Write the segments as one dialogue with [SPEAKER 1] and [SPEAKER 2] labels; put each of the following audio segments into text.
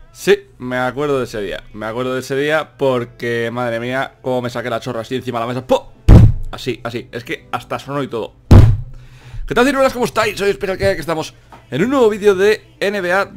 [SPEAKER 1] Sí, me acuerdo de ese día. Me acuerdo de ese día porque, madre mía, cómo me saqué la chorra así encima de la mesa. ¡Pum! Así, así. Es que hasta sonó y todo. ¿Qué tal, ciruelas? ¿Cómo estáis? Soy Espera que estamos en un nuevo vídeo de NBA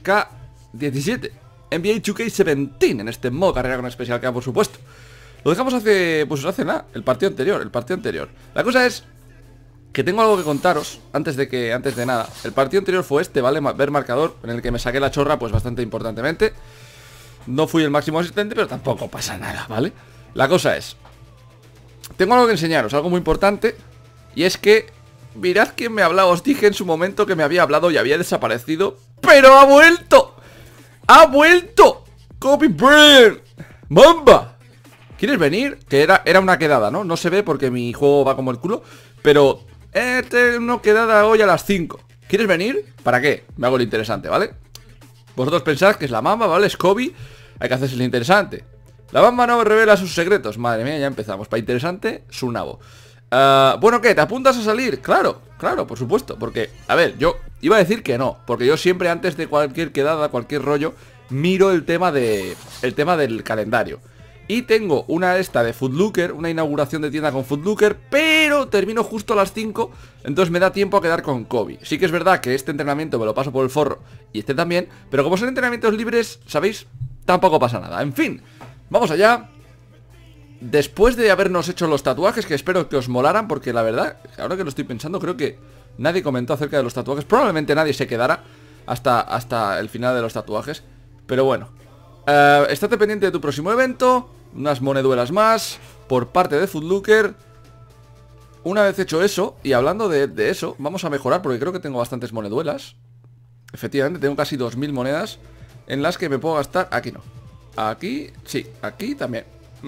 [SPEAKER 1] 2K17 NBA 2K17 en este modo carrera con especial que por supuesto. Lo dejamos hace, pues hace nada, el partido anterior. La cosa es que tengo algo que contaros antes de nada. El partido anterior fue este, ¿vale? Ver marcador, en el que me saqué la chorra pues bastante importantemente. No fui el máximo asistente, pero tampoco pasa nada, ¿vale? La cosa es, tengo algo que enseñaros, algo muy importante. Y es que, mirad quién me ha hablado. Os dije en su momento que me había hablado y había desaparecido, ¡pero ha vuelto! ¡Ha vuelto! ¡Kobe Bryant! ¡Mamba! ¿Quieres venir? Que era una quedada, ¿no? No se ve porque mi juego va como el culo. Pero, una quedada hoy a las 5. ¿Quieres venir? ¿Para qué? Me hago el interesante, ¿vale? Vosotros pensáis que es la Mamba, ¿vale? Es Kobe. Hay que hacerse el interesante. La Mamba no revela sus secretos. Madre mía, ya empezamos. Para interesante, su nabo. Bueno, ¿qué? ¿Te apuntas a salir? Claro, claro, por supuesto. Porque, a ver, yo iba a decir que no. Porque yo siempre antes de cualquier quedada, cualquier rollo, miro el tema del calendario. Y tengo una esta de Foodlooker, una inauguración de tienda con Foodlooker, pero termino justo a las 5, entonces me da tiempo a quedar con Kobe. Sí que es verdad que este entrenamiento me lo paso por el forro y este también, pero como son entrenamientos libres, ¿sabéis? Tampoco pasa nada. En fin, vamos allá. Después de habernos hecho los tatuajes, que espero que os molaran, porque la verdad, ahora que lo estoy pensando, creo que nadie comentó acerca de los tatuajes. Probablemente nadie se quedara hasta el final de los tatuajes, pero bueno. Estate pendiente de tu próximo evento. Unas moneduelas más por parte de Foodlooker. Una vez hecho eso, y hablando de eso, vamos a mejorar porque creo que tengo bastantes moneduelas. Efectivamente, tengo casi 2000 monedas en las que me puedo gastar. Aquí no. Aquí, sí, aquí también.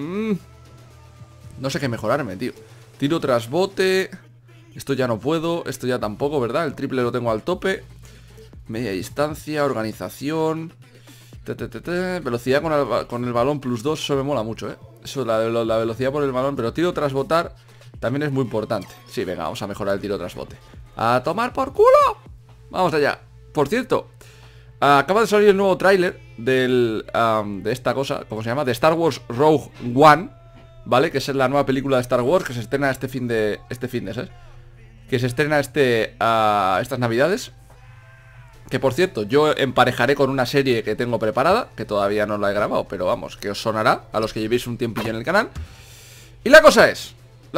[SPEAKER 1] No sé qué mejorarme, tío. Tiro tras bote. Esto ya no puedo, esto ya tampoco, ¿verdad? El triple lo tengo al tope. Media distancia, organización. Velocidad con el balón +2, eso me mola mucho, ¿eh? Eso, la velocidad por el balón, pero tiro tras botar también es muy importante. Sí, venga, vamos a mejorar el tiro tras bote. ¡A tomar por culo! Vamos allá. Por cierto, acaba de salir el nuevo tráiler de esta cosa, ¿cómo se llama? De Star Wars Rogue One, ¿vale? Que es la nueva película de Star Wars que se estrena este fin de, ¿sabes? Que se estrena estas navidades. Que por cierto, yo emparejaré con una serie que tengo preparada, que todavía no la he grabado, pero vamos, que os sonará a los que llevéis un tiempillo en el canal. Y la cosa es,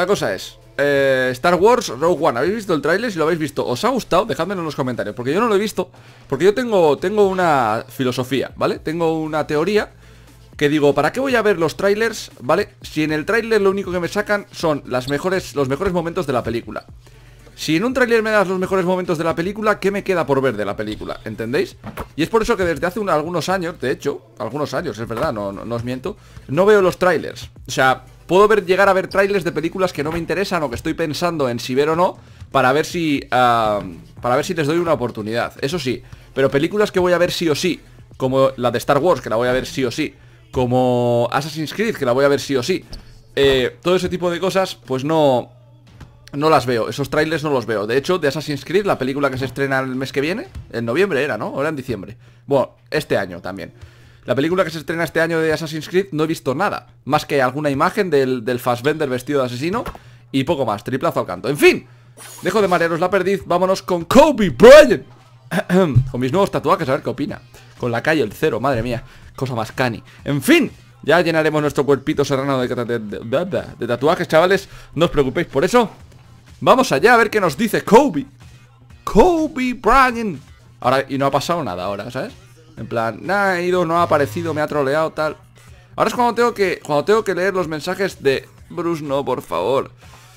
[SPEAKER 1] Star Wars Rogue One. ¿Habéis visto el tráiler? Si lo habéis visto, ¿os ha gustado? Dejádmelo en los comentarios, porque yo no lo he visto. Porque yo tengo una filosofía, ¿vale? Tengo una teoría que digo, ¿para qué voy a ver los trailers, ¿vale? Si en el tráiler lo único que me sacan son los mejores momentos de la película. Si en un tráiler me das los mejores momentos de la película, ¿qué me queda por ver de la película? ¿Entendéis? Y es por eso que desde hace algunos años, de hecho, algunos años, es verdad, no os miento, no veo los trailers. O sea, puedo llegar a ver trailers de películas que no me interesan o que estoy pensando en si ver o no, para ver si les doy una oportunidad. Eso sí, pero películas que voy a ver sí o sí, como la de Star Wars, que la voy a ver sí o sí, como Assassin's Creed, que la voy a ver sí o sí, todo ese tipo de cosas, pues no las veo, esos trailers no los veo. De hecho, de Assassin's Creed, la película que se estrena el mes que viene, en noviembre era, ¿no? O era en diciembre. Bueno, este año también. La película que se estrena este año de Assassin's Creed no he visto nada, más que alguna imagen del Fassbender vestido de asesino y poco más, triplazo al canto. En fin, dejo de marearos la perdiz, vámonos con Kobe Bryant. Con mis nuevos tatuajes, a ver qué opina. Con la calle, el cero, madre mía, cosa más cani. En fin, ya llenaremos nuestro cuerpito serrano de tatuajes, chavales. No os preocupéis por eso. Vamos allá a ver qué nos dice Kobe Bryant. Ahora, y no ha pasado nada ahora, ¿sabes? En plan, nada, ha ido, no ha aparecido, me ha troleado, tal. Ahora es cuando tengo que leer los mensajes de Bruce, no, por favor.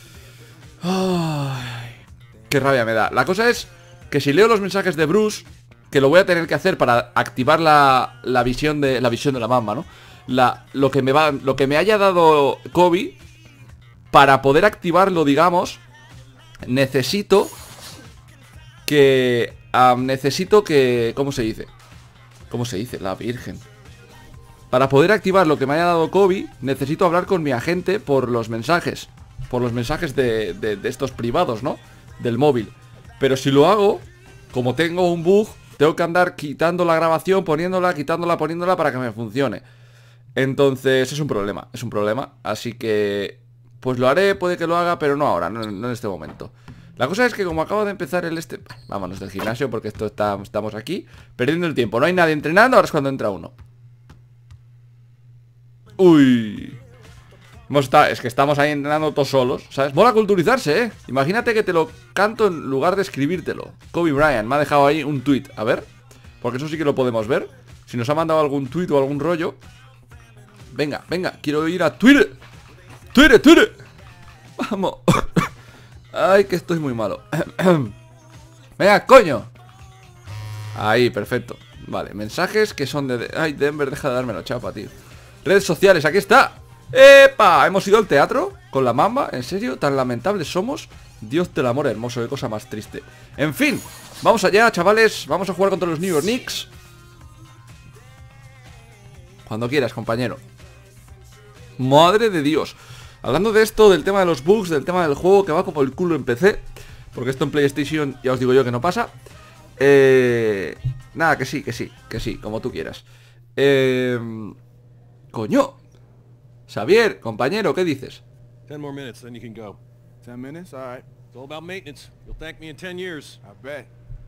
[SPEAKER 1] Ay, qué rabia me da. La cosa es que si leo los mensajes de Bruce, que lo voy a tener que hacer para activar la visión de la Mamba, ¿no? Lo que me haya dado Kobe, para poder activarlo, digamos, necesito que... ¿cómo se dice? ¿Cómo se dice? La Virgen. Para poder activar lo que me haya dado Kobe, necesito hablar con mi agente por los mensajes. Por los mensajes de estos privados, ¿no? Del móvil. Pero si lo hago, como tengo un bug, tengo que andar quitando la grabación, poniéndola, quitándola, poniéndola para que me funcione. Entonces es un problema, así que pues lo haré, puede que lo haga, pero no ahora, no en este momento. La cosa es que como acabo de empezar vámonos del gimnasio porque estamos aquí perdiendo el tiempo, no hay nadie entrenando, ahora es cuando entra uno. Uy. Es que estamos ahí entrenando todos solos, ¿sabes? Mola culturizarse, ¿eh? Imagínate que te lo canto en lugar de escribírtelo. Kobe Bryant me ha dejado ahí un tweet, a ver, porque eso sí que lo podemos ver. Si nos ha mandado algún tweet o algún rollo. Venga, quiero ir a Twitter. Twitter. Vamos. Ay, que estoy muy malo. Venga, coño. Ahí, perfecto. Vale, mensajes que son de... Ay, Denver, deja de dármelo, chapa, tío. Redes sociales, aquí está. ¡Epa! Hemos ido al teatro con la Mamba. ¿En serio? ¿Tan lamentables somos? Dios del amor hermoso, qué cosa más triste. En fin, vamos allá, chavales. Vamos a jugar contra los New York Knicks. Cuando quieras, compañero. Madre de Dios. Hablando de esto, del tema de los bugs, del tema del juego que va como el culo en PC, porque esto en PlayStation ya os digo yo que no pasa. Nada, que sí, como tú quieras. Coño. Xavier, compañero, ¿qué dices?
[SPEAKER 2] 10 more minutes, then you can go.
[SPEAKER 3] 10 minutes? All right.
[SPEAKER 2] It's all about maintenance. You'll thank me in 10 years.
[SPEAKER 3] I bet.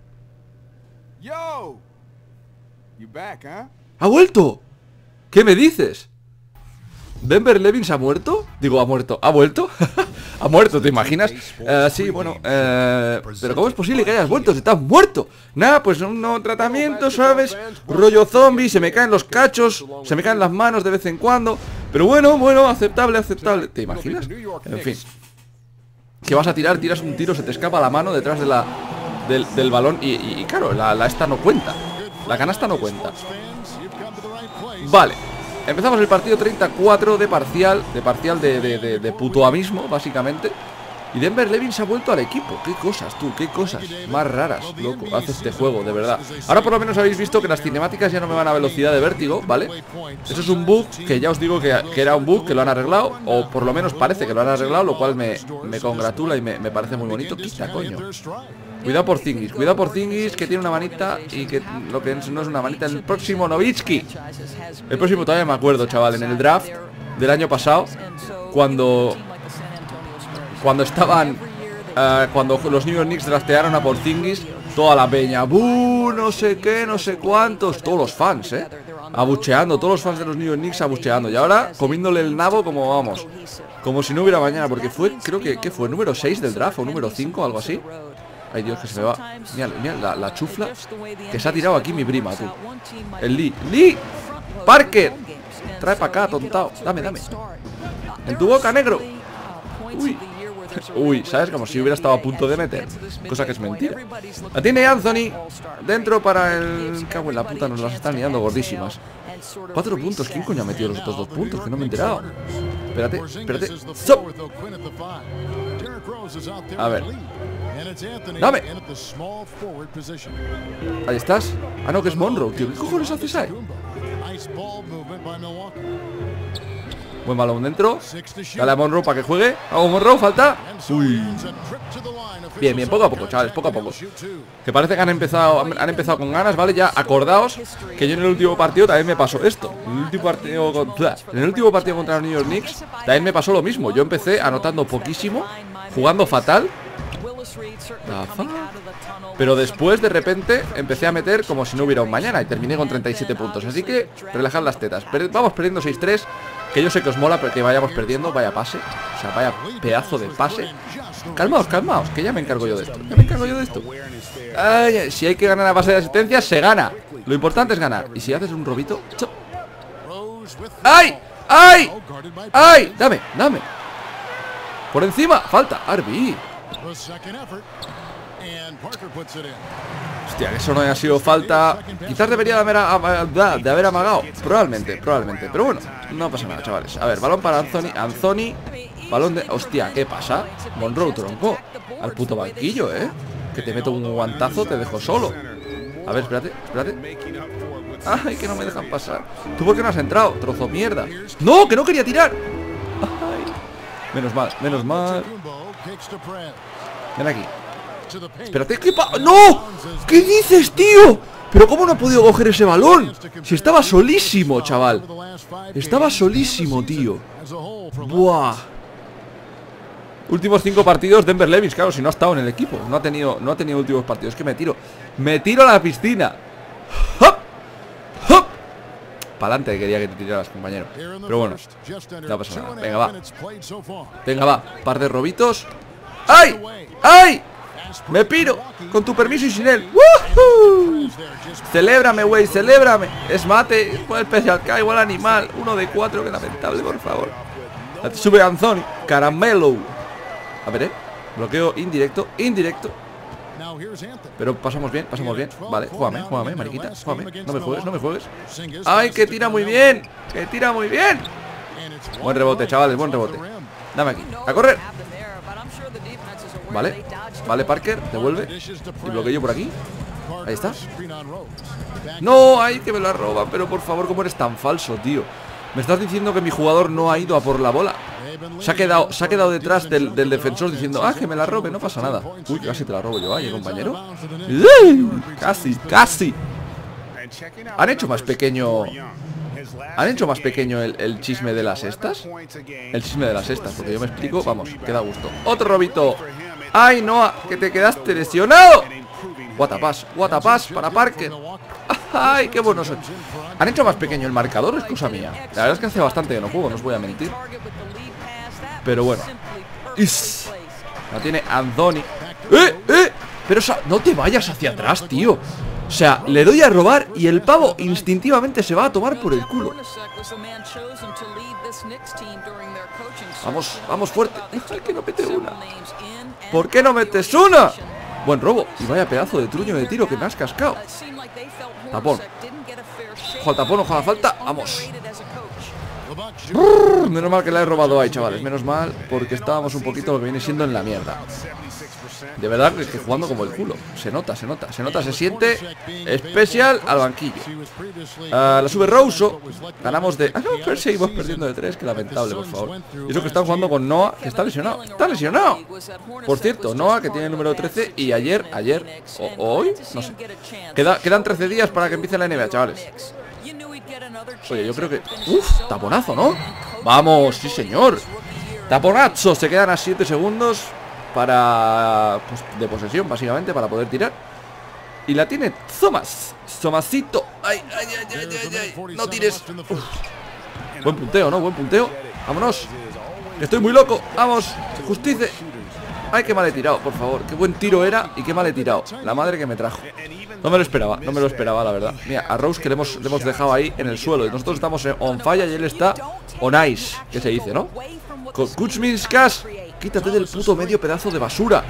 [SPEAKER 3] Yo! You back, huh?
[SPEAKER 1] ¡Ha vuelto! ¿Qué me dices? ¿Denver Levin se ha muerto? Digo, ha muerto. ¿Ha vuelto? Ha muerto, ¿te imaginas? Sí, bueno, pero ¿cómo es posible que hayas vuelto? ¡Si estás muerto! Nada, pues un nuevo tratamiento, ¿sabes? Rollo zombie, se me caen los cachos, se me caen las manos de vez en cuando. Pero bueno, aceptable. ¿Te imaginas? En fin. ¿Qué vas a tirar? Tiras un tiro, se te escapa la mano detrás de del balón y claro, la esta no cuenta. La canasta no cuenta. Vale. Empezamos el partido 34 de parcial de puto abismo, básicamente. Y Denver Levin se ha vuelto al equipo. Qué cosas, tú, qué cosas más raras, loco, hace este juego, de verdad. Ahora por lo menos habéis visto que las cinemáticas ya no me van a velocidad de vértigo, ¿vale? Eso es un bug que ya os digo que era un bug, que lo han arreglado. O por lo menos parece que lo han arreglado, lo cual me congratula y me parece muy bonito. Quita, coño. Cuidado por Zingis, que tiene una manita y que lo que no es una manita. El próximo Nowitzki. El próximo todavía me acuerdo, chaval, en el draft del año pasado, cuando estaban cuando los New York Knicks draftearon a Porzingis, toda la peña, ¡buh! No sé qué, no sé cuántos, todos los fans, abucheando, todos los fans de los New York Knicks abucheando. Y ahora comiéndole el nabo como vamos, como si no hubiera mañana, porque fue, creo que ¿qué fue? ¿Número 6 del draft o número 5, algo así? Ay, Dios, que se me va. Mira la chufla que se ha tirado aquí mi prima, tú. El Lee Parker. Trae para acá, tontao. Dame. En tu boca, negro. Uy, ¿sabes? Como si hubiera estado a punto de meter. Cosa que es mentira. La tiene Anthony dentro para el... Cago en la puta, nos las están liando gordísimas. 4 puntos, ¿quién coño ha metido los otros 2 puntos? Que no me he enterado. Espérate. ¡Stop! A ver. ¡Dame! Ahí estás. Ah, no, que es Monroe, tío. ¿Qué cojones haces ahí? Buen balón dentro. Dale a Monroe para que juegue. Vamos, Monroe, falta. Uy. Bien, poco a poco, chavales, poco a poco. Que parece que han empezado con ganas, ¿vale? Ya acordaos que yo en el último partido también me pasó esto. En el último partido contra los New York Knicks también me pasó lo mismo. Yo empecé anotando poquísimo, jugando fatal, pero después de repente empecé a meter como si no hubiera un mañana y terminé con 37 puntos. Así que relajad las tetas. Vamos perdiendo 6-3. Que yo sé que os mola que vayamos perdiendo. Vaya pase, o sea, vaya pedazo de pase. Calmaos, que ya me encargo yo de esto. Ay, si hay que ganar a base de asistencias, se gana. Lo importante es ganar. Y si haces un robito... ¡Ay! Dame. Por encima, falta, Arby. Hostia, que eso no haya sido falta. Quizás debería de haber amagado. Probablemente. Pero bueno, no pasa nada, chavales. A ver, balón para Anthony. Balón de... Hostia, ¿qué pasa? Monroe, tronco. Al puto banquillo, que te meto un guantazo, te dejo solo. A ver, espérate. Ay, que no me dejan pasar. ¿Tú por qué no has entrado? Trozo mierda. ¡No, que no quería tirar! Ay. Menos mal. Ven aquí. Espérate, ¿qué pasa? ¡No! ¿Qué dices, tío? Pero ¿cómo no he podido coger ese balón? Si estaba solísimo, chaval. Estaba solísimo, tío. Buah. Últimos 5 partidos Denver Levis, claro, si no ha estado en el equipo. No ha tenido últimos partidos. Es que me tiro a la piscina. ¡Hop! ¡Hop! Pa'lante quería que te tiraras, compañero. Pero bueno, no pasa nada. Venga, va. Venga, va. Par de robitos. ¡Ay! ¡Ay! Me piro, con tu permiso y sin él. ¡Woohoo! Celébrame, güey, celébrame. Es mate, igual especial K, igual animal. 1 de 4, que lamentable, por favor. Sube Anthony, caramelo. A ver, bloqueo indirecto, indirecto. Pero pasamos bien, vale, júgame, mariquita, júgame. No me juegues, no me juegues. ¡Ay, que tira muy bien! ¡Que tira muy bien! Buen rebote, chavales, buen rebote. Dame aquí, a correr. Vale, vale, Parker, devuelve. Y bloqueo por aquí. Ahí está. No, ay, que me la roban. Pero por favor, ¿cómo eres tan falso, tío? Me estás diciendo que mi jugador no ha ido a por la bola. Se ha quedado detrás del defensor diciendo, ah, que me la robe, no pasa nada. Uy, casi te la robo yo, compañero. Casi, casi. Han hecho más pequeño el chisme de las estas. El chisme de las estas, porque yo me explico, vamos, queda a gusto. Otro robito. ¡Ay, Noah! ¡Que te quedaste lesionado! What a pass para Parker. ¡Ay, qué bueno soy! ¿Han hecho más pequeño el marcador? Es cosa mía. La verdad es que hace bastante que no juego, no os voy a mentir. Pero bueno. La tiene Anthony. Pero no te vayas hacia atrás, tío. O sea, le doy a robar y el pavo instintivamente se va a tomar por el culo. Vamos, vamos fuerte. Ay, que no mete una. ¿Por qué no metes una? Buen robo. Y vaya pedazo de truño de tiro que me has cascado. Tapón. Ojo al tapón, ojo a la falta. Vamos. Menos mal que la he robado ahí, chavales. Menos mal, porque estábamos un poquito lo que viene siendo en la mierda. De verdad que estoy jugando como el culo. Se nota, se siente. Especial al banquillo. La sube Rouso. Ganamos de... no, pero seguimos perdiendo de 3. Qué lamentable, por favor. Y eso que están jugando con Noah, que está lesionado. ¡Está lesionado! Por cierto, Noah, que tiene el número 13. Y ayer, o hoy, no sé. Quedan 13 días para que empiece la NBA, chavales. Oye, yo creo que... ¡Uf! Taponazo, ¿no? ¡Vamos! ¡Sí, señor! Taponazo. Se quedan a 7 segundos para... pues, de posesión, básicamente, para poder tirar. Y la tiene Thomasito. ¡Ay! No tires. Uf. Buen punteo, ¿no? Buen punteo. Vámonos. Estoy muy loco. Vamos. Justicia. Ay, qué mal he tirado, por favor. Qué buen tiro era y qué mal he tirado. La madre que me trajo. No me lo esperaba, la verdad. Mira, a Rose que le hemos dejado ahí en el suelo. Y nosotros estamos on fire y él está on ice, que se dice, ¿no? Con Kuzminskas. Quítate del puto medio pedazo de basura.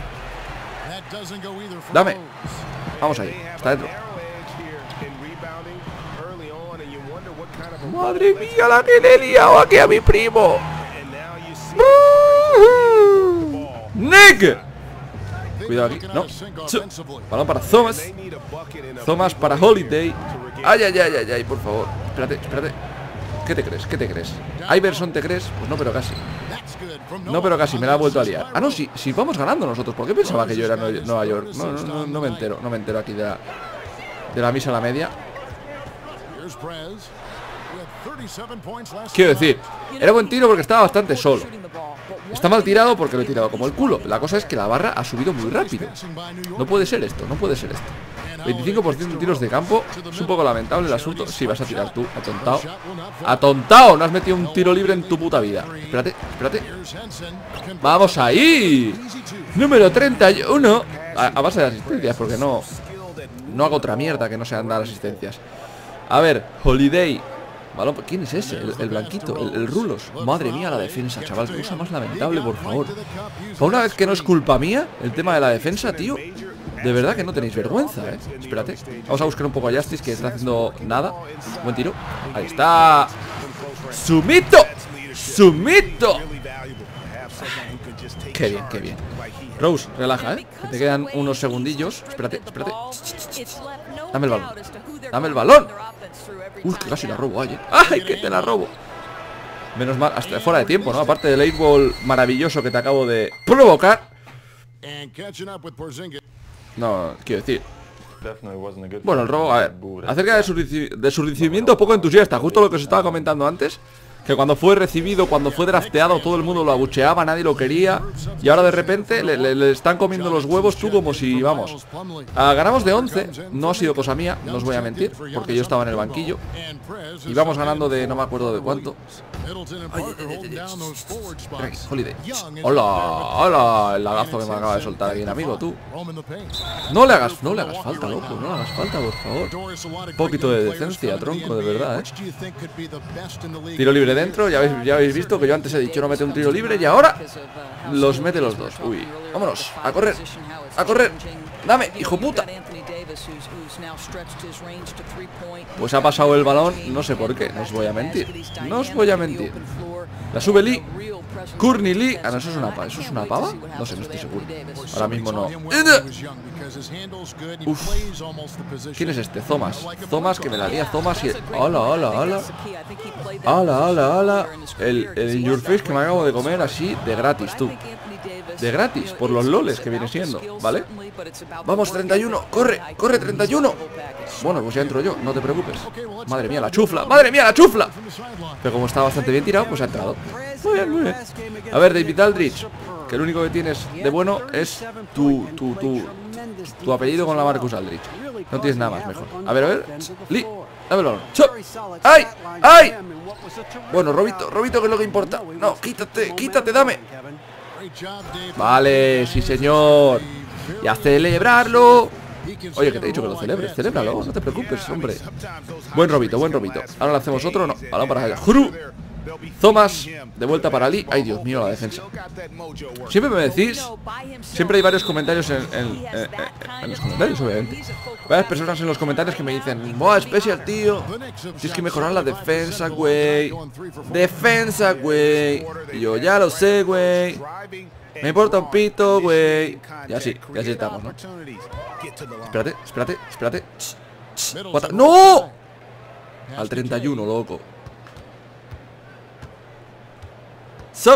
[SPEAKER 1] Dame. Vamos ahí, está dentro. Madre mía, la que le he liado aquí a mi primo. Nick. Cuidado aquí, no. Balón para Thomas para Holiday. Ay, por favor. Espérate. ¿Qué te crees? ¿Iverson te crees? Pues no, pero casi. Me la ha vuelto a liar. Ah, no, si vamos ganando nosotros. ¿Por qué pensaba que yo era Nueva York? No me entero aquí de la misa a la media. Quiero decir, era buen tiro porque estaba bastante solo. Está mal tirado porque lo he tirado como el culo. La cosa es que la barra ha subido muy rápido. No puede ser esto. 25% de tiros de campo. Es un poco lamentable el asunto. Sí, vas a tirar tú, atontado. No has metido un tiro libre en tu puta vida. Espérate. Vamos ahí. Número 31. A base de asistencias, porque no hago otra mierda que no sean dar asistencias. A ver, Holiday. Balón, ¿quién es ese? El blanquito, el Rulos. Madre mía, la defensa, chaval. Qué cosa más lamentable, por favor. Para una vez que no es culpa mía el tema de la defensa, tío. De verdad que no tenéis vergüenza, Espérate. Vamos a buscar un poco a Justice, que está haciendo nada. Buen tiro. Ahí está. ¡Sumito! Qué bien. Rose, relaja, que te quedan unos segundillos. Espérate. Dame el balón. Uy, que casi la robo, ¡ay, que te la robo! Menos mal, hasta fuera de tiempo, ¿no? Aparte del 8-ball maravilloso que te acabo de provocar. No, quiero decir, Bueno, el robo, a ver, acerca de su recibimiento poco entusiasta, justo lo que os estaba comentando antes. Que cuando fue recibido, cuando fue drafteado, todo el mundo lo abucheaba, nadie lo quería. Y ahora de repente le están comiendo los huevos tú como si, vamos. Ganamos de 11, no ha sido cosa mía, no os voy a mentir, porque yo estaba en el banquillo. Y vamos ganando de no me acuerdo de cuánto. Holiday. Hola, hola, el lagazo que me acaba de soltar aquí, amigo, tú. No le hagas falta, loco, no le hagas falta, por favor. Un poquito de decencia, tronco, de verdad, Tiro libre dentro, ya habéis visto que yo antes he dicho no mete un tiro libre y ahora los mete los dos. Uy, vámonos, a correr, dame, hijo puta. Pues ha pasado el balón, no sé por qué, no os voy a mentir. La sube Lee, Courtney Lee. Ah, no, eso es una pava. No sé, no estoy seguro. Ahora mismo no. Uf. ¿Quién es este? Thomas, que me la lía Thomas y... ¡Hala! El In Your Face que me acabo de comer así de gratis, tú. De gratis, por los loles que viene siendo, ¿vale? Vamos, 31, corre 31. Bueno, pues ya entro yo, no te preocupes. Madre mía, la chufla. Pero como está bastante bien tirado, pues ha entrado. Muy bien. A ver, David Aldridge, que lo único que tienes de bueno es tu apellido con la Marcus Aldridge. No tienes nada más mejor. A ver, Lee, dame el balón. ¡Ay! Bueno, Robito, que es lo que importa. No, quítate, dame. Vale, sí señor. Y a celebrarlo. Oye, que te he dicho que lo celebres. Celébralo, no te preocupes, hombre. Buen Robito. Ahora le hacemos otro, no. Balón para allá. ¡Juru! Thomas, de vuelta para Lee. Ay, Dios mío, la defensa. Siempre me decís. Siempre hay varios comentarios en los comentarios, obviamente. Varias personas en los comentarios que me dicen: ¡buah, especial, tío! Tienes que mejorar la defensa, güey. Y yo, ya lo sé, güey. Me importa un pito, güey. Ya sí estamos, ¿no? Espérate. ¡No! Al 31, loco. Sup.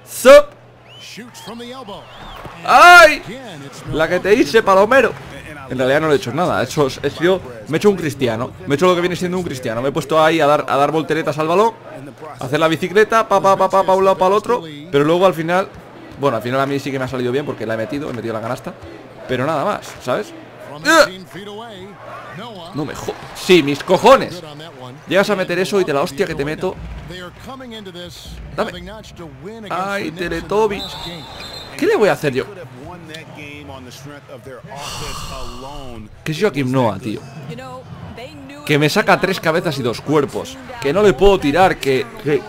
[SPEAKER 1] ¡Ay! La que te hice, palomero. En realidad no le he hecho nada. Me he hecho un cristiano. Me he hecho lo que viene siendo un cristiano. Me he puesto ahí a dar volteretas al balón, a hacer la bicicleta, pa un lado, para el otro. Pero luego al final... Bueno, al final a mí sí que me ha salido bien porque la he metido la canasta. Pero nada más, ¿sabes? No me jodas. Sí, mis cojones. Llegas a meter eso y te la hostia que te meto. Dame. Ay, Teletovic. ¿Qué le voy a hacer yo? ¿Qué es Joakim Noah, tío? Que me saca 3 cabezas y 2 cuerpos. Que no le puedo tirar, que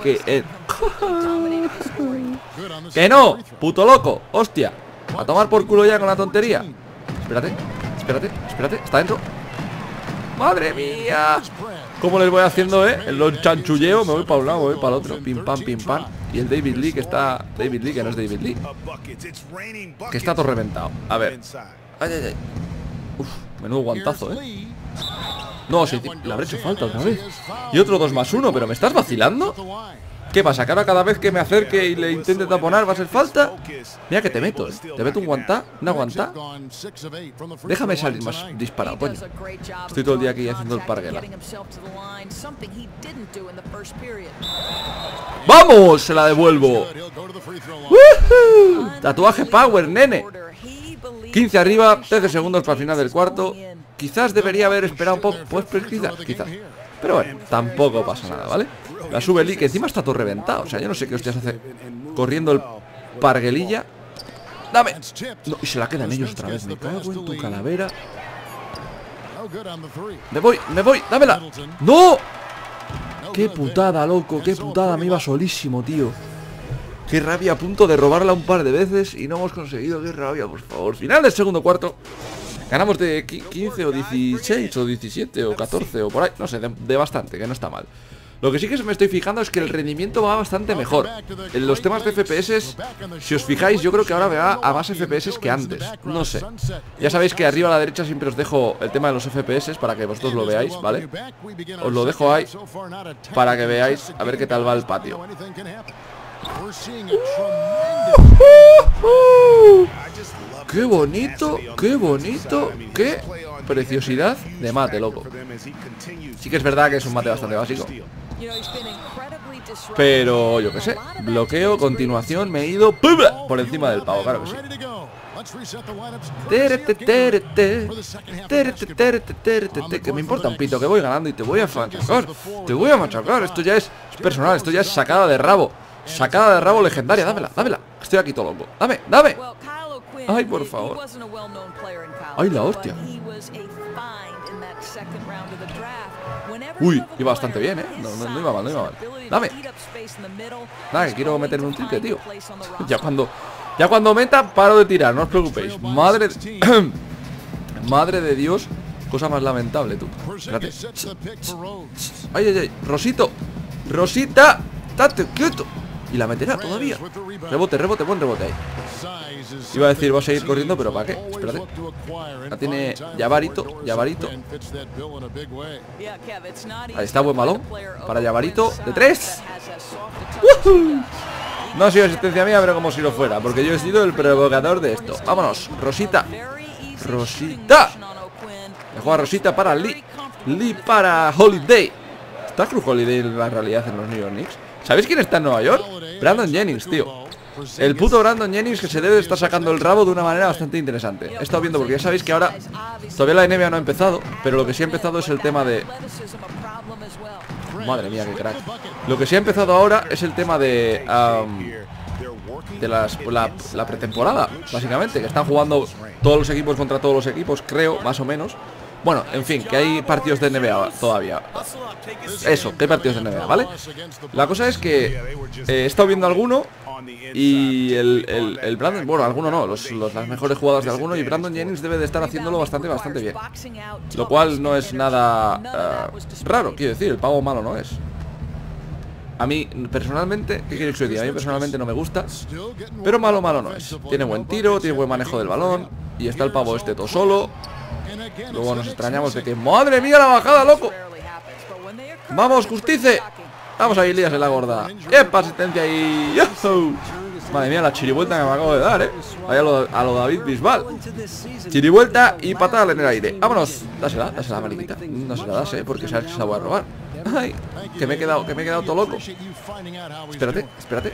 [SPEAKER 1] no, puto loco, hostia. A tomar por culo ya con la tontería. Espérate, está dentro. Madre mía. ¿Cómo les voy haciendo, Los chanchulleo, me voy para un lado, me voy para el otro. Pim pam. Y el David Lee, que no es David Lee, que está todo reventado. A ver. Ay. Uf, menudo guantazo, No, sí, le habré hecho falta otra vez. Y otro 2+1, pero ¿me estás vacilando? ¿Qué pasa? ¿Que ahora cada vez que me acerque y le intente taponar va a ser falta? Mira que te meto, Te meto un guantá, una guantá. Déjame salir más disparado, coño. Estoy todo el día aquí haciendo el parguela. ¡Vamos! Se la devuelvo. Tatuaje power, nene. 15 arriba, 13 segundos para el final del cuarto. Quizás debería haber esperado un poco. Pues quizás. Pero bueno, tampoco pasa nada, ¿vale? La sube Lee, que encima está todo reventado. O sea, yo no sé qué hostias hace corriendo el parguelilla. ¡Dame! No, y se la quedan ellos otra vez. Me cago en tu calavera. Me voy, dámela. ¡No! ¡Qué putada, loco! ¡Qué putada! Me iba solísimo, tío. ¡Qué rabia! A punto de robarla un par de veces y no hemos conseguido. ¡Qué rabia, por favor! Final del segundo cuarto. Ganamos de 15 o 16 o 17 o 14 o por ahí. No sé, de bastante, que no está mal. Lo que sí que me estoy fijando es que el rendimiento va bastante mejor. En los temas de FPS, si os fijáis, yo creo que ahora va a más FPS que antes. No sé. Ya sabéis que arriba a la derecha siempre os dejo el tema de los FPS para que vosotros lo veáis, ¿vale? Os lo dejo ahí para que veáis a ver qué tal va el patio. ¡Qué bonito! ¡Qué bonito! ¡Qué! preciosidad de mate, loco. Sí que es verdad que es un mate bastante básico, pero yo qué sé. Bloqueo, continuación, me he ido por encima del pavo, claro que sí. Que me importa un pito, que voy ganando y te voy a machacar. Te voy a machacar. Esto ya es personal, esto ya es sacada de rabo. Sacada de rabo legendaria, dámela, dámela. Estoy aquí todo loco. Dame, dame. Ay, por favor. Ay, la hostia. Uy, iba bastante bien, ¿eh? No iba mal, no iba mal. Dame. Nada, que quiero meterme un triple, tío. Ya cuando meta, paro de tirar, no os preocupéis. Madre de Dios. Cosa más lamentable, tú. Espérate. Ay, ay, ay. Rosito. Rosita. Date quieto. Y la meterá todavía. Rebote, rebote, buen rebote ahí. Iba a decir, voy a seguir corriendo, pero ¿para qué? Espérate. La tiene Yavarito, Yavarito. Ahí está, buen balón. Para Yavarito, de 3. No ha sido asistencia mía, pero como si lo fuera, porque yo he sido el provocador de esto. Vámonos, Rosita. Rosita. Le juega Rosita para Lee. Lee para Holiday. ¿Está Cruz Holiday en la realidad en los New York Knicks? ¿Sabéis quién está en Nueva York? Brandon Jennings, tío. El puto Brandon Jennings, que se debe de estar sacando el rabo de una manera bastante interesante. He estado viendo, porque ya sabéis que ahora todavía la NBA no ha empezado, pero lo que sí ha empezado es el tema de... Madre mía, qué crack. Lo que sí ha empezado ahora es el tema de... la pretemporada, básicamente, que están jugando todos los equipos contra todos los equipos, creo, más o menos. Bueno, en fin, que hay partidos de NBA todavía. Eso, que hay partidos de NBA, ¿vale? La cosa es que he estado viendo alguno y el Brandon, bueno, alguno no, las mejores jugadas de alguno, y Brandon Jennings debe de estar haciéndolo bastante bien. Lo cual no es nada raro, quiero decir, el pavo malo no es. A mí, personalmente, ¿qué quiero que os diga? A mí personalmente no me gusta, pero malo no es. Tiene buen tiro, tiene buen manejo del balón, y está el pavo este todo solo. Luego nos extrañamos de que... ¡Madre mía la bajada, loco! ¡Vamos, Justice! Vamos ahí, lías en la gorda. ¡Epa, asistencia ahí! ¡Yo! Madre mía, la chirivuelta que me acabo de dar, Ahí a lo David Bisbal. Chirivuelta y patada en el aire. ¡Vámonos! Dásela, mariquita. No se la das, porque sabes que se la voy a robar. Ay, que me he quedado todo loco. Espérate.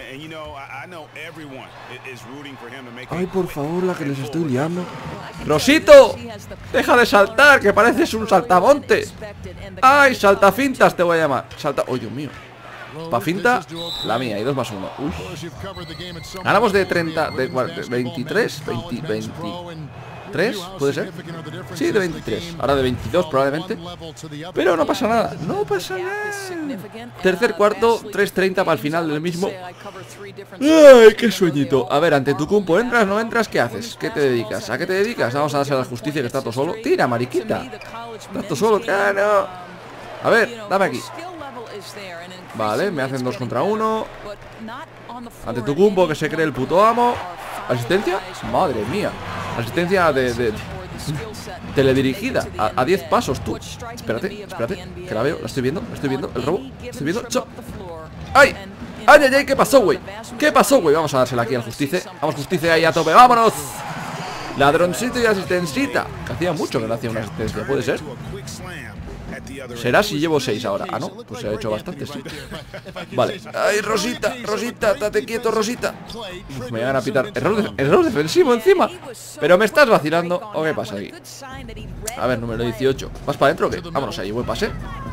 [SPEAKER 1] Ay, por favor, la que les estoy liando. ¡Rosito! ¡Deja de saltar, que pareces un saltamonte! ¡Ay, saltafintas te voy a llamar! ¡Oh, Dios mío! Pa' finta, la mía, y 2 más 1. Uy. Ganamos de 30, de 23, 23, ¿puede ser? Sí, de 23. Ahora de 22 probablemente. Pero no pasa nada, no pasa nada. Tercer cuarto, 3:30 para el final del mismo. Ay, qué sueñito. A ver, Antetokounmpo, ¿entras, no entras? ¿Qué haces? ¿Qué te dedicas? ¿A qué te dedicas? Vamos a darse a la Justicia, que está todo solo. Tira, mariquita. Está todo solo, claro. A ver, dame aquí. Vale, me hacen 2 contra 1. Antetokounmpo, que se cree el puto amo. ¿Asistencia? Madre mía. Asistencia de teledirigida a 10 pasos, tú. Espérate, que la veo, la estoy viendo, el robo. Estoy viendo. ¡Ay! ¡Ay, ay, ay! ¿Qué pasó, güey? ¿Qué pasó, güey? Vamos a dársela aquí al Justice. Vamos, Justice, ahí a tope, vámonos. Ladroncito y asistencita. Que hacía mucho que no hacía una asistencia, ¿puede ser? Será si llevo 6 ahora. Ah, no, pues se ha hecho bastante, sí. Vale. Ay, Rosita, date quieto, Rosita. Uf, me van a pitar. Error defensivo encima. Pero me estás vacilando. ¿O qué pasa aquí? A ver, número 18. ¿Vas para adentro o qué? Vámonos ahí, buen pase.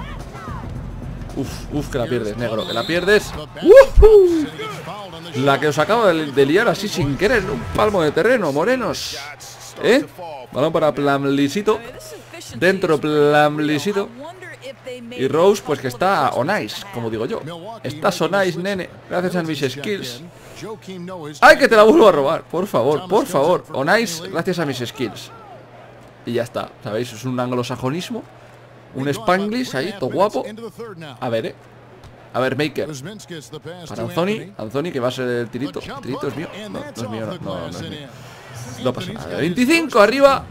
[SPEAKER 1] Uf, que la pierdes, negro, que la pierdes. La que os acabo de liar así sin querer. Un palmo de terreno, morenos. Balón para Plamlisito. Dentro Plamlisito. Y Rose, pues que está on ice, como digo yo. Estás on ice, nene. Gracias a mis skills. ¡Ay, que te la vuelvo a robar! Por favor, on ice, gracias a mis skills. Y ya está, ¿sabéis? Es un anglosajonismo. Un Spanglish ahí, todo guapo. A ver, a ver, Maker. Para Anthony, que va a ser el tirito. ¿El tirito es mío? No, no es mío, no es mío. No pasa nada. 25 arriba.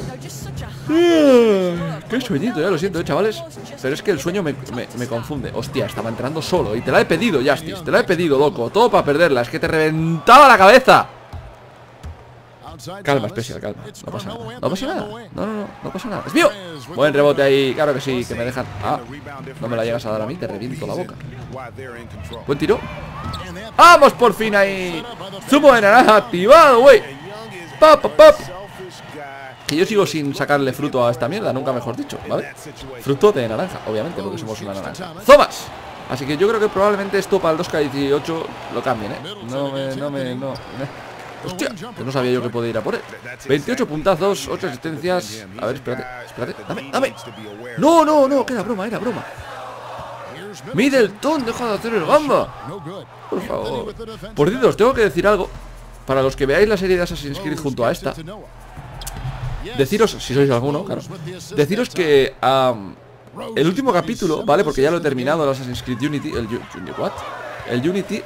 [SPEAKER 1] Qué sueñito, ya lo siento, chavales. Pero es que el sueño me confunde. Hostia, estaba entrando solo. Y te la he pedido, Justice. Te la he pedido, loco. Todo para perderla. Es que te reventaba la cabeza. Calma, especial, calma. No pasa nada. No pasa nada. No pasa nada. ¡Es mío! Buen rebote ahí. Claro que sí, que me dejan. Ah, no me la llegas a dar a mí, te reviento la boca. Buen tiro. ¡Vamos por fin ahí! Zumo de naranja activado, güey. ¡Pap, pap, pap! Que yo sigo sin sacarle fruto a esta mierda, nunca mejor dicho, ¿vale? Fruto de naranja, obviamente, porque somos una naranja. ¡Zomas! Así que yo creo que probablemente esto para el 2K18 lo cambien, ¿eh? No. Hostia, que no sabía yo que podía ir a por él. 28 puntazos, 8 asistencias. A ver, espérate. Dame. No, que era broma. Middleton, deja de hacer el gamba. Por favor. Por cierto, os tengo que decir algo. Para los que veáis la serie de Assassin's Creed junto a esta, deciros, si sois alguno, claro, deciros que el último capítulo, ¿vale? Porque ya lo he terminado, el Assassin's Creed Unity. El Unity,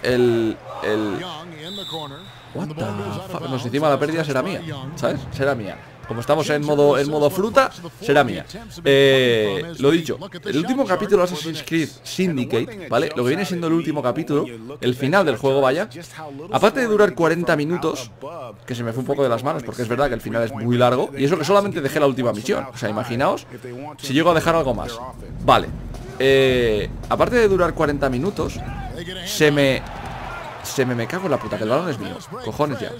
[SPEAKER 1] what the fuck? No, si encima la pérdida será mía, ¿sabes? Será mía. Como estamos en modo fruta, será mía. Lo dicho, el último capítulo de Assassin's Creed Syndicate, ¿vale? Lo que viene siendo el último capítulo, el final del juego, vaya. Aparte de durar 40 minutos, que se me fue un poco de las manos, porque es verdad que el final es muy largo. Y eso que solamente dejé la última misión. O sea, imaginaos si llego a dejar algo más. Vale. Aparte de durar 40 minutos, me cago en la puta, que el balón es mío. Cojones ya.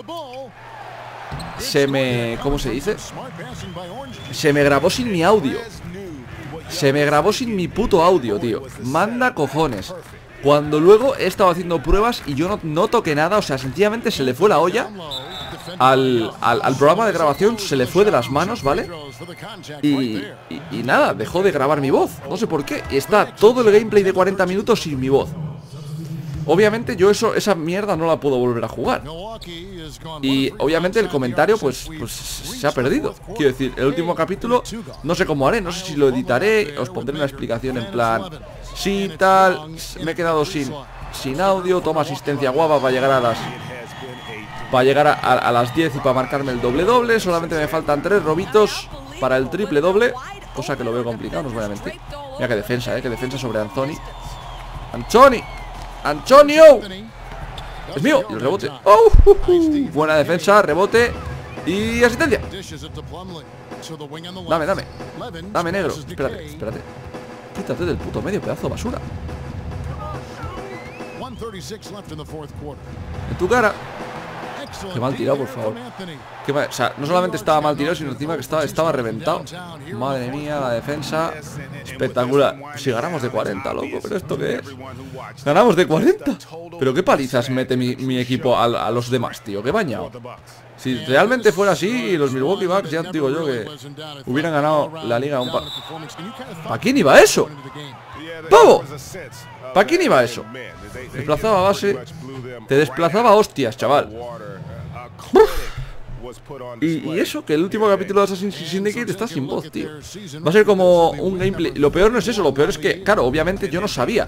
[SPEAKER 1] ¿Cómo se dice? Se me grabó sin mi audio. Se me grabó sin mi puto audio, tío. Manda cojones. Cuando luego he estado haciendo pruebas y yo no toqué nada. O sea, sencillamente se le fue la olla al programa de grabación. Se le fue de las manos, ¿vale? Y nada, dejó de grabar mi voz. No sé por qué. Y está todo el gameplay de 40 minutos sin mi voz. Obviamente yo esa mierda no la puedo volver a jugar. Y obviamente el comentario pues se ha perdido. Quiero decir, el último capítulo no sé cómo haré, no sé si lo editaré. Os pondré una explicación en plan, sí, tal, me he quedado sin audio. Toma asistencia guapa para llegar a las 10 y para marcarme el doble. Solamente me faltan 3 robitos para el triple doble, cosa que lo veo complicado, no os voy a mentir. Mira qué defensa, qué defensa sobre ¡Antonio! ¡Es mío! Y el rebote. Buena defensa, rebote y asistencia. Dame, negro. Espérate. Quítate del puto medio, pedazo de basura. En tu cara. Qué mal tirado, por favor. O sea, no solamente estaba mal tirado, sino encima que estaba reventado. Madre mía, la defensa. Espectacular. Si ganamos de 40, loco. ¿Pero esto qué es? Ganamos de 40. Pero qué palizas mete mi equipo a los demás, tío. Qué bañado. Si realmente fuera así, los Milwaukee Bucks, ya digo yo que hubieran ganado la liga un par. ¿Para quién iba eso? ¡Pavo! ¿Para quién iba eso? Desplazaba base. Te desplazaba hostias, chaval. Y eso, que el último capítulo de Assassin's Creed Syndicate está sin voz, tío. Va a ser como un gameplay. Lo peor no es eso, lo peor es que, claro, obviamente yo no sabía.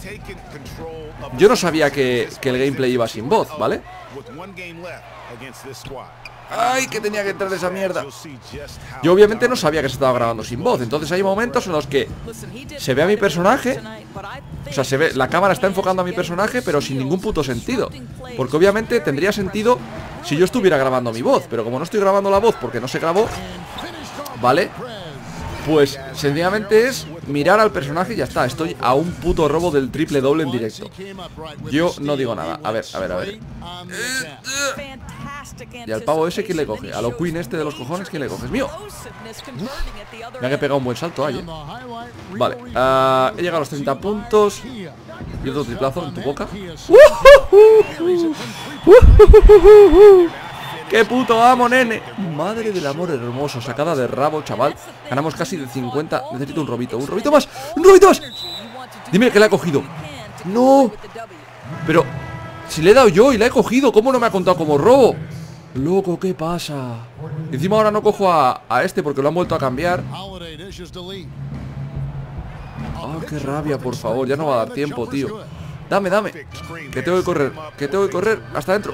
[SPEAKER 1] Que el gameplay iba sin voz, ¿vale? ¡Ay, que tenía que entrar esa mierda! Yo obviamente no sabía que se estaba grabando sin voz. Entonces hay momentos en los que se ve a mi personaje. O sea, se ve, la cámara está enfocando a mi personaje, pero sin ningún puto sentido. Porque obviamente tendría sentido si yo estuviera grabando mi voz. Pero como no estoy grabando la voz porque no se grabó, ¿vale? Pues sencillamente es mirar al personaje y ya está. Estoy a un puto robo del triple doble en directo. Yo no digo nada. A ver. Y al pavo ese, ¿quién le coge? A lo Queen este de los cojones, ¿quién le coge? ¡Es mío! Me ha pegado un buen salto ahí, Vale, he llegado a los 30 puntos. Y otro triplazo en tu boca. ¡Qué puto amo, nene! Madre del amor hermoso, sacada de rabo, chaval. Ganamos casi de 50. Necesito un robito más. Dime que la ha cogido. No. Pero si le he dado yo y la he cogido, ¿cómo no me ha contado como robo? Loco, ¿qué pasa? Encima ahora no cojo a este porque lo han vuelto a cambiar. Oh, qué rabia, por favor. Ya no va a dar tiempo, tío. Dame. Que tengo que correr. Hasta adentro.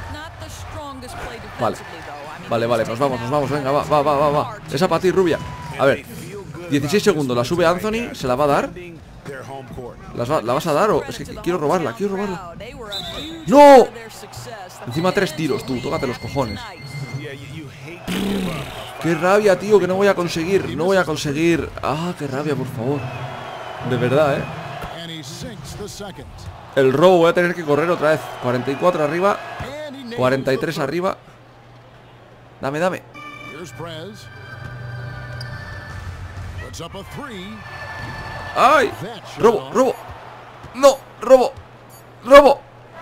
[SPEAKER 1] Vale, nos vamos. Venga, va. Esa para ti, rubia. A ver, 16 segundos. La sube Anthony. ¿Se la va a dar? ¿La vas a dar o...? Es que quiero robarla. ¡No! Encima 3 tiros, tú. Tócate los cojones. Qué rabia, tío, que no voy a conseguir. No voy a conseguir. Ah, qué rabia, por favor. De verdad, El robo, voy a tener que correr otra vez. 44 arriba, 43 arriba. Dame, dame. ¡Ay! ¡Robo, robo! ¡No! ¡Robo! ¡Robo!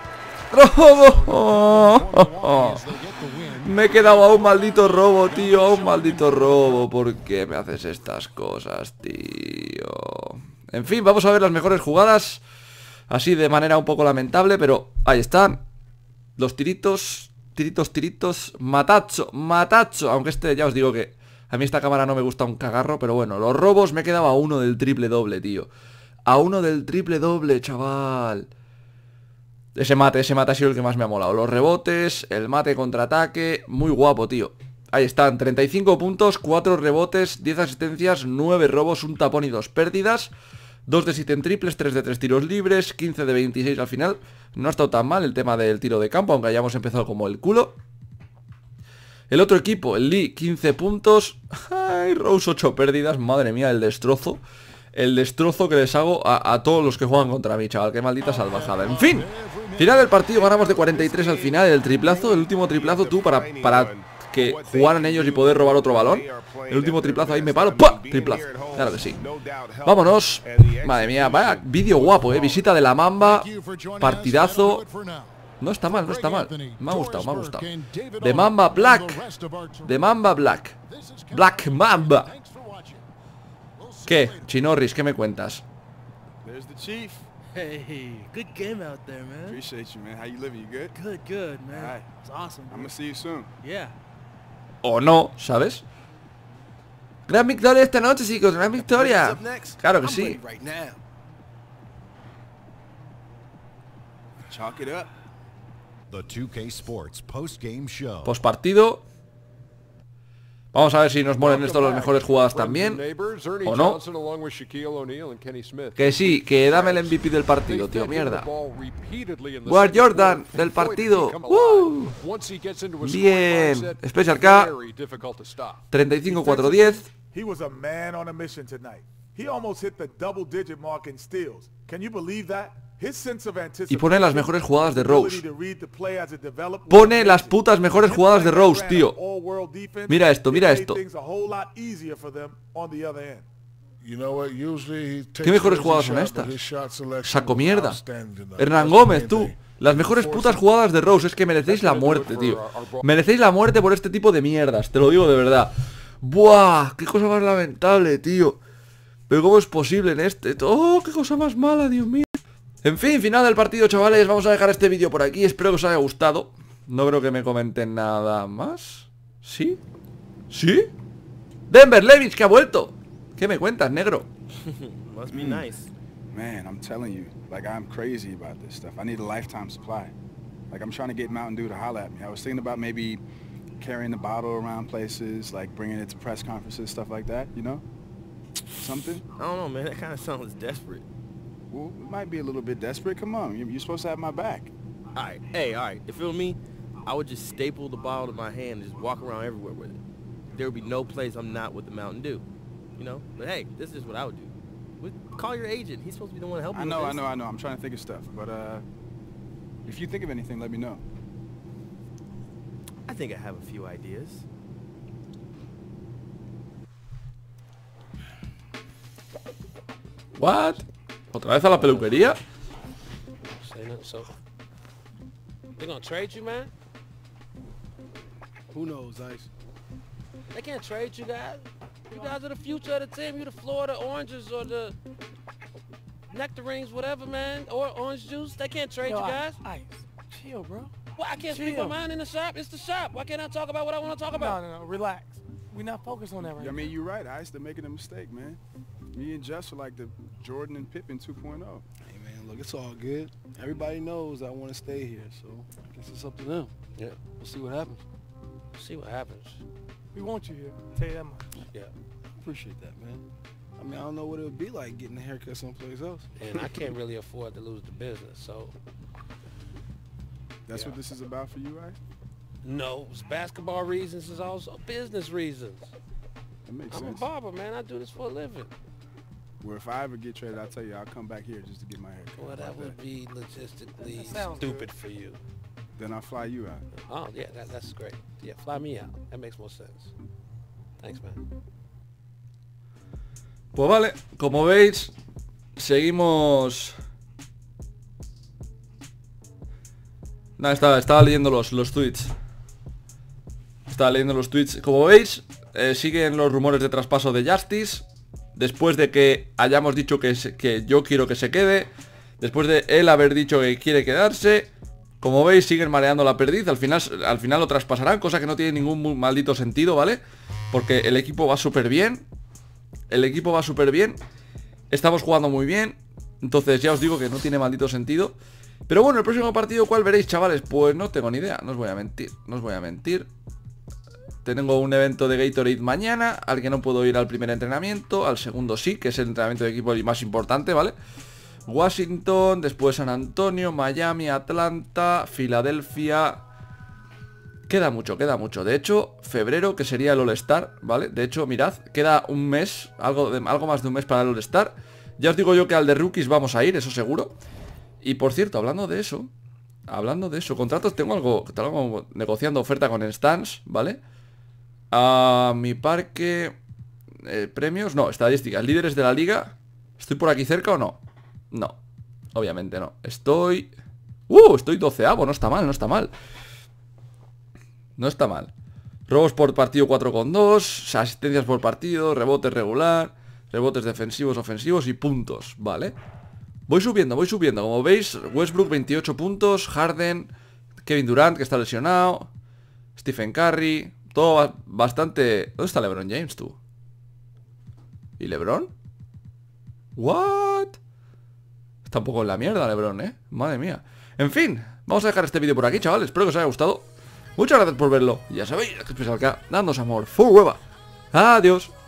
[SPEAKER 1] ¡Robo! Me he quedado a un maldito robo, tío. A un maldito robo. ¿Por qué me haces estas cosas, tío? En fin, vamos a ver las mejores jugadas. Así de manera un poco lamentable, pero ahí están. Los tiritos. Tiritos, tiritos. Matacho, matacho. Aunque ya os digo que a mí esta cámara no me gusta un cagarro. Pero bueno, los robos me he quedado a uno del triple doble, tío. A uno del triple doble, chaval. Ese mate ha sido el que más me ha molado. Los rebotes, el mate contraataque. Muy guapo, tío. Ahí están, 35 puntos, 4 rebotes, 10 asistencias, 9 robos, 1 tapón y 2 pérdidas. 2 de 7 en triples, 3 de 3 tiros libres, 15 de 26 al final. No ha estado tan mal el tema del tiro de campo, aunque hayamos empezado como el culo. El otro equipo, el Lee, 15 puntos. Ay, Rose, 8 pérdidas. Madre mía, el destrozo. El destrozo que les hago a todos los que juegan contra mí, chaval. Qué maldita salvajada. En fin, final del partido, ganamos de 43 al final. El triplazo, el último triplazo, tú, para que jugaran ellos y poder robar otro balón. El último triplazo, ahí me paro. ¡Pua! Triplazo, claro que sí. Vámonos. Madre mía, vaya vídeo guapo, visita de la Mamba. Partidazo. No está mal, no está mal. Me ha gustado, me ha gustado. De Mamba Black. De Mamba Black. Black Mamba. ¿Qué? Chinorris, ¿qué me cuentas?
[SPEAKER 3] There's the chief.
[SPEAKER 4] Hey, good game out there, man.
[SPEAKER 3] Appreciate you, man. How you living? You good?
[SPEAKER 4] Good, man.
[SPEAKER 3] All right.
[SPEAKER 4] It's awesome.
[SPEAKER 3] I'm gonna see you soon.
[SPEAKER 4] Yeah.
[SPEAKER 1] O no, ¿sabes? Gran victoria esta noche, chicos, gran victoria. Claro que sí.
[SPEAKER 3] Right now. Chalk it up.
[SPEAKER 5] The 2K Sports post-game show.
[SPEAKER 1] Postpartido. Vamos a ver si nos molen estos las mejores jugadas también. ¿O no? Que sí, que dame el MVP del partido, tío, mierda. War Jordan, del partido. Bien. Special K. 35-4-10.
[SPEAKER 6] He was a man on a mission tonight. He almost hit the double-digit mark in steals. Can you believe that? His sense of
[SPEAKER 1] Y pone las mejores jugadas de Rose.
[SPEAKER 6] ability to read the play as it developed
[SPEAKER 1] Pone las putas mejores jugadas de Rose, tío.
[SPEAKER 6] all-world defense.
[SPEAKER 1] Mira esto, mira
[SPEAKER 6] It made
[SPEAKER 1] esto.
[SPEAKER 6] things a whole lot easier for them on the other end.
[SPEAKER 1] ¿Qué mejores jugadas son estas? Saco mierda. Hernán Gómez, tú. Las mejores putas jugadas de Rose. Es que merecéis la muerte, tío. Merecéis la muerte por este tipo de mierdas. Te lo digo de verdad. Buah, qué cosa más lamentable, tío. Pero ¿cómo es posible en este? Oh, qué cosa más mala, Dios mío. En fin, final del partido, chavales. Vamos a dejar este vídeo por aquí. Espero que os haya gustado. No creo que me comenten nada más. ¿Sí? ¿Sí? Denver Levich, que ha vuelto. ¿Qué me cuentas, negro?
[SPEAKER 4] Must be nice.
[SPEAKER 3] Man, I'm telling you, like I'm crazy about this stuff. I need a lifetime supply. Like I'm trying to get Mountain Dew to holler at me. I was thinking about maybe carrying the bottle around places, like bringing it to press conferences, stuff like that, you know? Something?
[SPEAKER 4] I don't know, man. That kind of sounds desperate.
[SPEAKER 3] Well, it might be a little bit desperate. Come on, you're supposed to have my back.
[SPEAKER 4] All right. Hey, all right. You feel me? I would just staple the bottle to my hand and just walk around everywhere with it. There would be no place I'm not with the Mountain Dew. You know? But hey, this is what I would do. Call your agent. He's supposed to be the one to help you.
[SPEAKER 3] I know. I'm trying to think of stuff, but if you think of anything, let me know.
[SPEAKER 4] I think I have a few ideas.
[SPEAKER 1] What? ¿Otra vez a la peluquería?
[SPEAKER 7] Say nothing, so they gonna trade you, man?
[SPEAKER 8] Who knows, Ice?
[SPEAKER 7] They can't trade you guys. You guys are the future of the team. You the Florida Oranges or the Nectarines, whatever, man. Or orange juice. They can't trade you guys.
[SPEAKER 8] Ice, chill, bro.
[SPEAKER 7] Well, I can't speak my mind in the shop. It's the shop. Why can't I talk about what I want to talk about?
[SPEAKER 8] No, relax. We're not focused on that right
[SPEAKER 3] I mean, you're right, Ice. They're making a mistake, man. Me and Jess are like the Jordan and Pippen 2.0.
[SPEAKER 8] Hey, man, look, it's all good. Everybody knows I want to stay here, so I guess it's up to them.
[SPEAKER 7] Yeah.
[SPEAKER 8] We'll see what happens.
[SPEAKER 7] See what happens.
[SPEAKER 8] We want you here. I'll tell you that much.
[SPEAKER 7] Yeah.
[SPEAKER 8] Appreciate that, man. I mean, I don't know what it would be like getting a haircut someplace else.
[SPEAKER 7] And I can't really afford to lose the business, so
[SPEAKER 3] That's
[SPEAKER 7] Yeah.
[SPEAKER 3] what this is about for you, Ice?
[SPEAKER 7] No, it's basketball reasons. It's also business reasons.
[SPEAKER 3] That makes
[SPEAKER 7] I'm a
[SPEAKER 3] sense.
[SPEAKER 7] barber, man. I do this for a living.
[SPEAKER 3] Where if I ever get traded, I'll tell you, I'll come back here just to get my hair cut.
[SPEAKER 7] Well,
[SPEAKER 3] How
[SPEAKER 7] that
[SPEAKER 3] about
[SPEAKER 7] would be logistically
[SPEAKER 8] That sounds
[SPEAKER 7] stupid for you.
[SPEAKER 3] Then I'll fly you out.
[SPEAKER 7] Oh, yeah, that's great. Yeah, fly me out. That makes more sense. Thanks, man.
[SPEAKER 1] Pues vale, como veis, seguimos... Nada, estaba leyendo los tweets. Estaba leyendo los tweets. Como veis, siguen los rumores de traspaso de Justice. Después de que hayamos dicho que yo quiero que se quede. Después de él haber dicho que quiere quedarse. Como veis, siguen mareando la perdiz. Al final lo traspasarán, cosa que no tiene ningún maldito sentido, ¿vale? Porque el equipo va súper bien. El equipo va súper bien. Estamos jugando muy bien. Entonces ya os digo que no tiene maldito sentido. Pero bueno, el próximo partido, ¿cuál veréis, chavales? Pues no tengo ni idea, no os voy a mentir. No os voy a mentir. Tengo un evento de Gatorade mañana, al que no puedo ir al primer entrenamiento. Al segundo sí, que es el entrenamiento de equipo más importante, ¿vale? Washington, después San Antonio, Miami, Atlanta, Filadelfia. Queda mucho, queda mucho. De hecho, febrero, que sería el All-Star, ¿vale? De hecho, mirad, queda un mes, algo más de un mes para el All-Star. Ya os digo yo que al de Rookies vamos a ir, eso seguro. Y por cierto, hablando de eso, contratos, tengo algo negociando oferta con el Stance, ¿vale? A mi parque, premios, no, estadísticas, líderes de la liga. ¿Estoy por aquí cerca o no? No, obviamente no. Estoy 12avo, no está mal, no está mal. No está mal. Robos por partido 4,2, asistencias por partido, rebotes regular, rebotes defensivos, ofensivos y puntos, ¿vale? Voy subiendo, como veis, Westbrook 28 puntos, Harden, Kevin Durant, que está lesionado, Stephen Curry, todo bastante... ¿Dónde está LeBron James, tú? ¿Y LeBron? ¿What? Está un poco en la mierda LeBron, ¿eh? Madre mía. En fin, vamos a dejar este vídeo por aquí, chavales, espero que os haya gustado. Muchas gracias por verlo, ya sabéis, que es acá, dándoos amor, full hueva. Adiós.